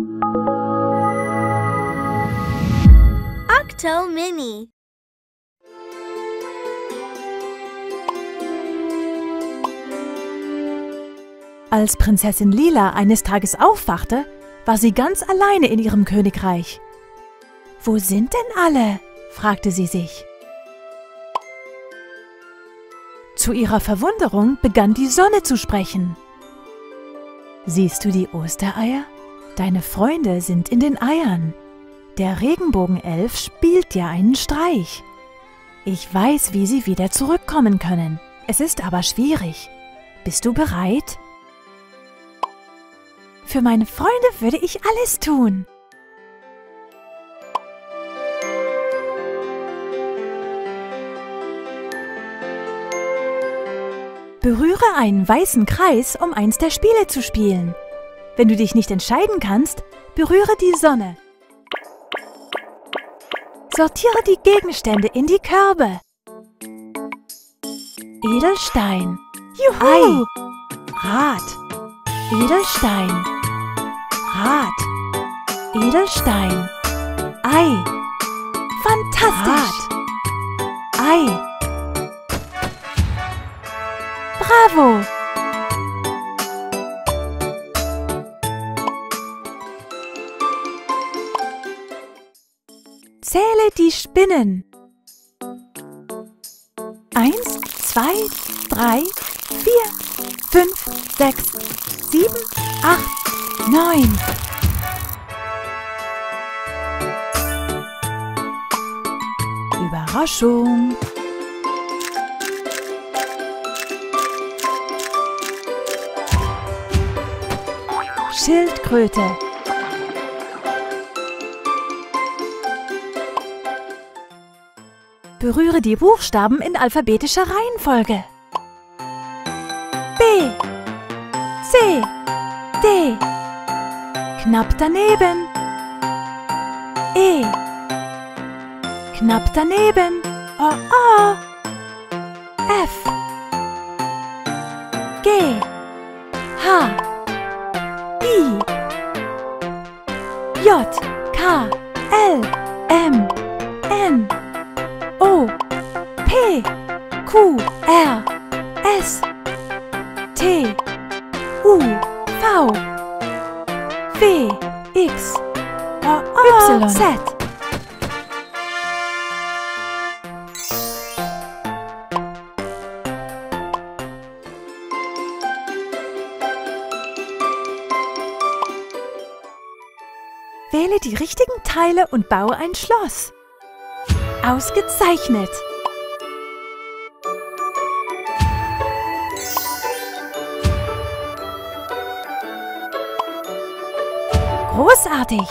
Octo Mini. Als Prinzessin Lila eines Tages aufwachte, war sie ganz alleine in ihrem Königreich. »Wo sind denn alle?« fragte sie sich. Zu ihrer Verwunderung begann die Sonne zu sprechen. »Siehst du die Ostereier? Deine Freunde sind in den Eiern. Der Regenbogenelf spielt dir einen Streich. Ich weiß, wie sie wieder zurückkommen können. Es ist aber schwierig. Bist du bereit?« »Für meine Freunde würde ich alles tun.« Berühre einen weißen Kreis, um eins der Spiele zu spielen. Wenn du dich nicht entscheiden kannst, berühre die Sonne. Sortiere die Gegenstände in die Körbe. Edelstein. Juhu! Ei. Rad. Edelstein. Rad. Edelstein. Ei. Fantastisch! Rad. Ei. Bravo! Zähle die Spinnen. 1, 2, 3, 4, 5, 6, 7, 8, 9. Überraschung! Schildkröte. Berühre die Buchstaben in alphabetischer Reihenfolge. B, C, D. Knapp daneben. E. Knapp daneben. O, O. F. G. H. I. J, K, L, M, N, O, P, Q, R, S, T, U, V, W, X, Y, Z. Wähle die richtigen Teile und baue ein Schloss. Ausgezeichnet! Großartig!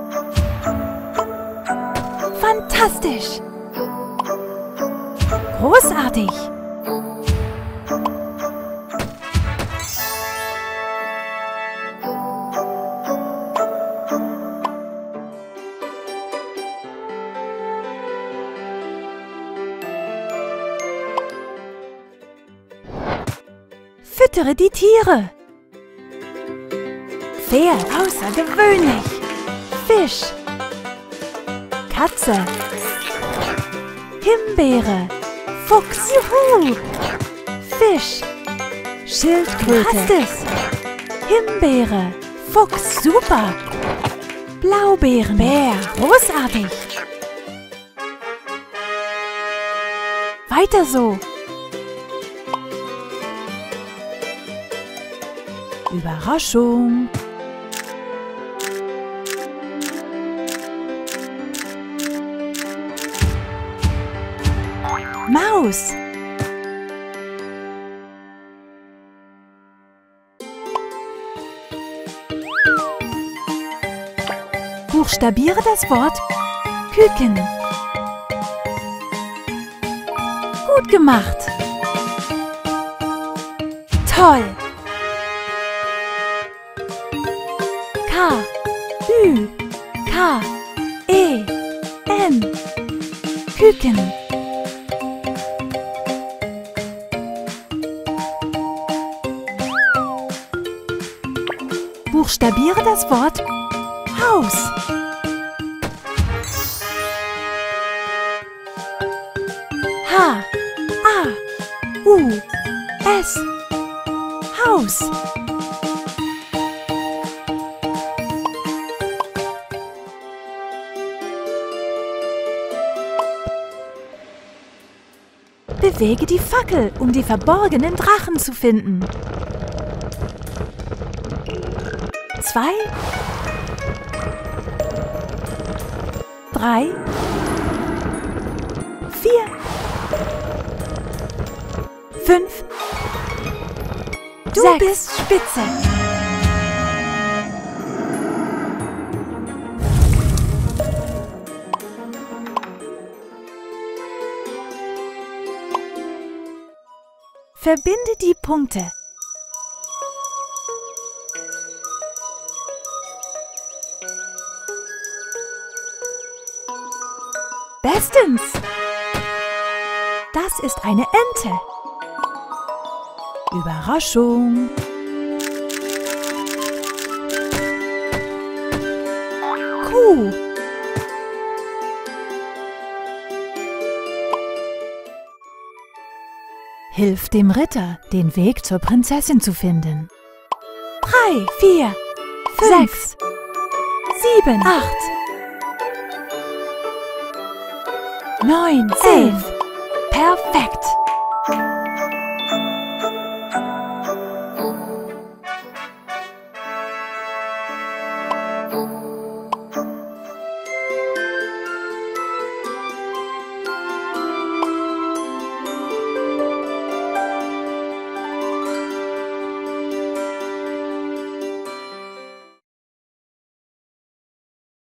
Fantastisch! Großartig! Füttere die Tiere. Pferd, außergewöhnlich. Fisch. Katze. Himbeere. Fuchs. Juhu. Fisch. Schildkröte. Du hast es. Himbeere. Fuchs. Super. Blaubeeren. Bär. Großartig. Weiter so. Überraschung! Maus! Buchstabiere das Wort Küken. Gut gemacht! Toll! K, Ü, K, E, N. Küken. Buchstabiere das Wort Haus. H, A, U, S. Haus. Bewege die Fackel, um die verborgenen Drachen zu finden. 2, 3, 4, 5, du 6. Bist spitze. Verbinde die Punkte. Bestens! Das ist eine Ente. Überraschung! Kuh. Hilf dem Ritter, den Weg zur Prinzessin zu finden. 3, 4, 5, 6, 7, 8, 9, 10. Perfekt!